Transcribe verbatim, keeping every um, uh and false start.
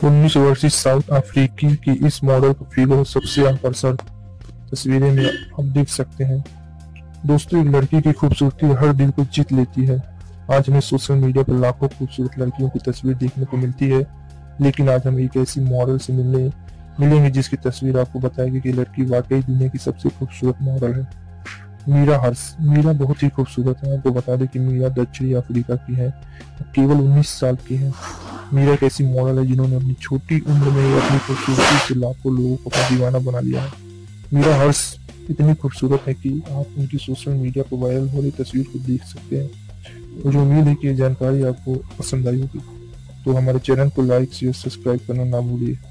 उन्नीस वर्षीय साउथ अफ्रीकी की इस मॉडल फिगर सबसे आकर्षक तस्वीरें में आप देख सकते हैं। दोस्तों, एक लड़की की खूबसूरती हर दिल को जीत लेती है। आज हमें सोशल मीडिया पर लाखों खूबसूरत लड़कियों की तस्वीर देखने को मिलती है, लेकिन आज हम एक ऐसी मॉडल से मिलने मिलेंगे जिसकी तस्वीर आपको बताएगी कि लड़की वाकई दुनिया की सबसे खूबसूरत मॉडल है। मीरा हर्ष। मीरा बहुत ही खूबसूरत है। आपको बता दें कि मीरा दक्षिणी अफ्रीका की है, केवल उन्नीस साल की है। मीरा एक ऐसी मॉडल है जिन्होंने अपनी छोटी उम्र में ही अपनी खूबसूरती से लाखों लोगों को अपना दीवाना बना लिया है। मीरा हर्ष इतनी खूबसूरत है कि आप उनकी सोशल मीडिया पर वायरल हो रही तस्वीर को देख सकते हैं। मुझे उम्मीद है कि ये जानकारी आपको पसंद आई होगी। तो हमारे चैनल को लाइक शेयर सब्सक्राइब करना ना भूलिए।